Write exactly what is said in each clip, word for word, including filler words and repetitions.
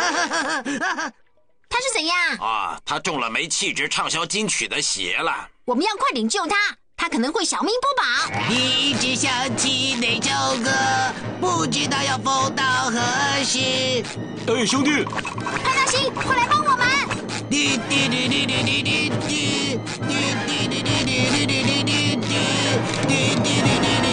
他是怎样？ 啊，他中了枚气质畅销金曲的邪了。 我们要快点救他，他可能会小命不保。 一直想起那首歌，不知道要疯到何时。 哎，兄弟， 派大星，快来帮我们！ 滴滴滴滴滴滴滴滴滴滴滴滴滴滴滴滴滴滴滴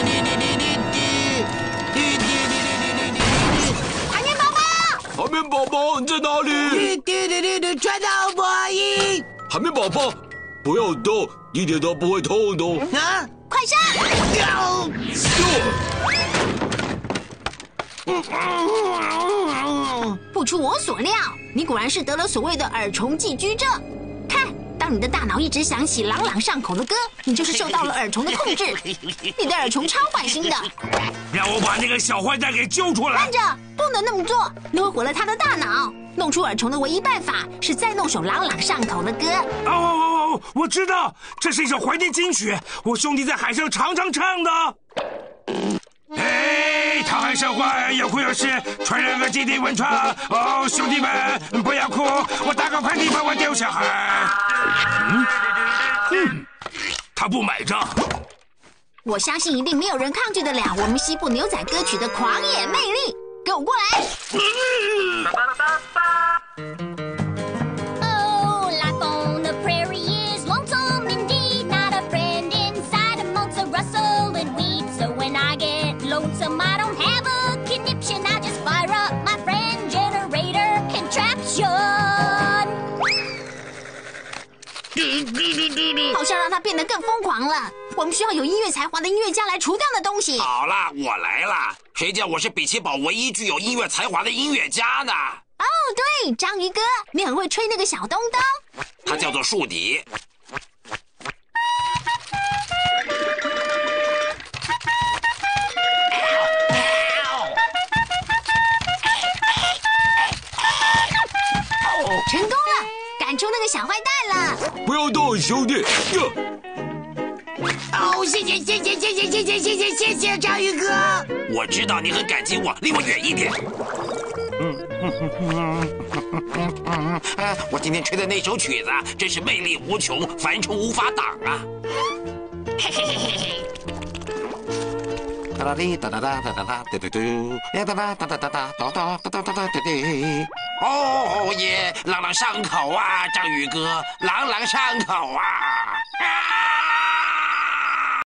海绵宝宝， 海绵宝宝你在哪里？ 滴滴滴滴滴，传到播音。 海绵宝宝，不要动，一点都不会痛的。 啊！ 快上！不出我所料，你果然是得了所谓的耳虫寄居症。看，当你的大脑一直想起朗朗上口的歌，你就是受到了耳虫的控制。你的耳虫超坏心的， 让我把那个小坏蛋给揪出来！ 慢着，不能那么做，你会毁了他的大脑。弄出耳虫的唯一办法是再弄首朗朗上口的歌。 哦哦哦！我知道，这是一首怀念金曲，我兄弟在海上常常唱的。哎，航海生活有哭有笑，传染个基地温床。哦，兄弟们不要哭，我打个喷嚏把我丢下海。嗯嗯，他不买账。 我相信一定没有人抗拒得了我们西部牛仔歌曲的狂野魅力。给我过来！嗯 Oh, life on the prairie is lonesome indeed. Not a friend inside amongst the rustle and weeds. So when I get lonesome, I don't have a conniption. I just fire up my friend generator contraption. 好像让他变得更疯狂了。我们需要有音乐才华的音乐家来除掉那东西。 好了，我来了。谁叫我是比奇堡唯一具有音乐才华的音乐家呢？ 哦，对，章鱼哥，你很会吹那个小东东。 它叫做竖笛。 成功了，赶出那个小坏蛋了。 不要动，兄弟。 哦，谢谢谢谢谢谢谢谢谢谢谢谢章鱼哥。 我知道你很感激我，离我远一点。啊，我今天吹的那首曲子真是魅力无穷，凡虫无法挡啊！嘿嘿嘿嘿嘿。哒哒滴哒哒哒哒哒哒嘟嘟嘟，呀哒哒哒哒哒哒哒哒哒哒哒哒滴。哦耶，朗朗上口啊，章鱼哥，朗朗上口啊！啊